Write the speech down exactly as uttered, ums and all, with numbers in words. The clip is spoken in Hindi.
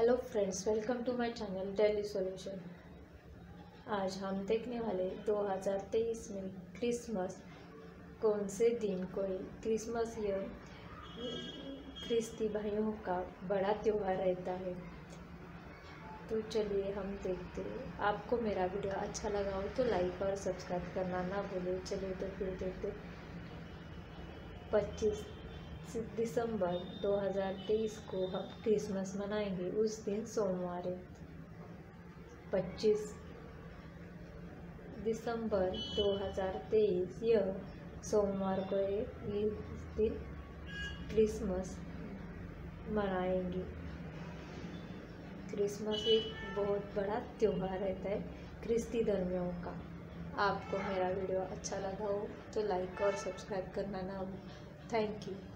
Hello friends, welcome to my channel daily solution. आज हम देखने वाले दो हज़ार तेईस में क्रिसमस कौन से दिन कोई क्रिसमस या ख्रिस्ती भाइयों का बड़ा त्यौहार रहता है। तो चलिए हम देखते हैं। आपको मेरा वीडियो अच्छा लगा हो तो लाइक और सब्सक्राइब करना ना भूलें। चलिए तो फिर देखते। पच्चीस दिसंबर दो हज़ार तेईस को हम क्रिसमस मनाएंगे। उस दिन सोमवार है। पच्चीस दिसंबर दो हज़ार तेईस यह सोमवार को इस दिन क्रिसमस मनाएंगे। क्रिसमस एक बहुत बड़ा त्यौहार रहता है ख्रिस्ती धर्मियों का। आपको मेरा वीडियो अच्छा लगा हो तो लाइक और सब्सक्राइब करना ना भूलें। Thank you.